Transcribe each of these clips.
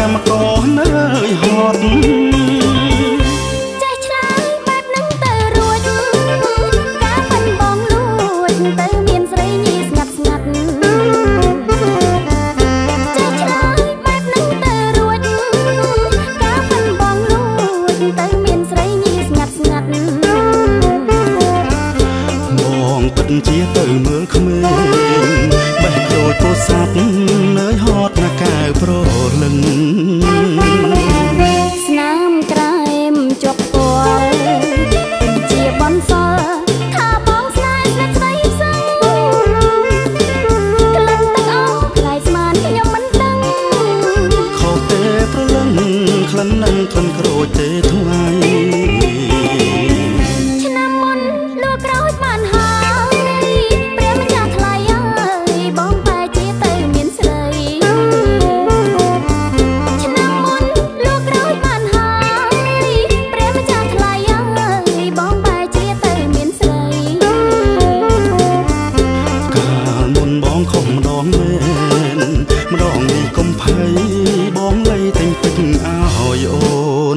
កម្មករនៅហត់ចេះឆ្លើយបែបហ្នឹងទៅរួចការមិនបងលួចទៅមានស្រីញីស្ងាត់ស្ងាត់ចេះឆ្លើយបែបហ្នឹងទៅរួចការមិនបងលួចទៅមានស្រីញីស្ងាត់ស្ងាត់បងពិតជាទៅមើលក្មេងបេះក្រូចពោធិ៍សាត់នៅហត់ណាកៅប្រលឹងស្នាមក្រែមជាប់ពាល់ជាបនសល់ថាបងស្នេហ៍ស្និទ្ធស្ដីផ្សឹងក្លិនទឹកអស់ខ្លាយស្មានខ្ញុំមិនដឹងខុសទេប្រលឹងក្លិននឹងក្លិនក្រូចទេថ្លៃឆ្នាំមុនលួក្រូចបានហើយព្រះម្ចាស់ថ្លៃអើយបងបែរជាទៅមានស្រីឆ្នាំមុនលួក្រូចបានហើយព្រះម្ចាស់ថ្លៃអើយបងបែរជាទៅមានស្រីកាលមុនបងខំម្ដងមែនម្ដងនេះកុំភ័យបងលៃតែងពេចឲ្យអូន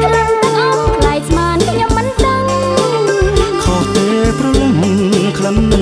ក្លិន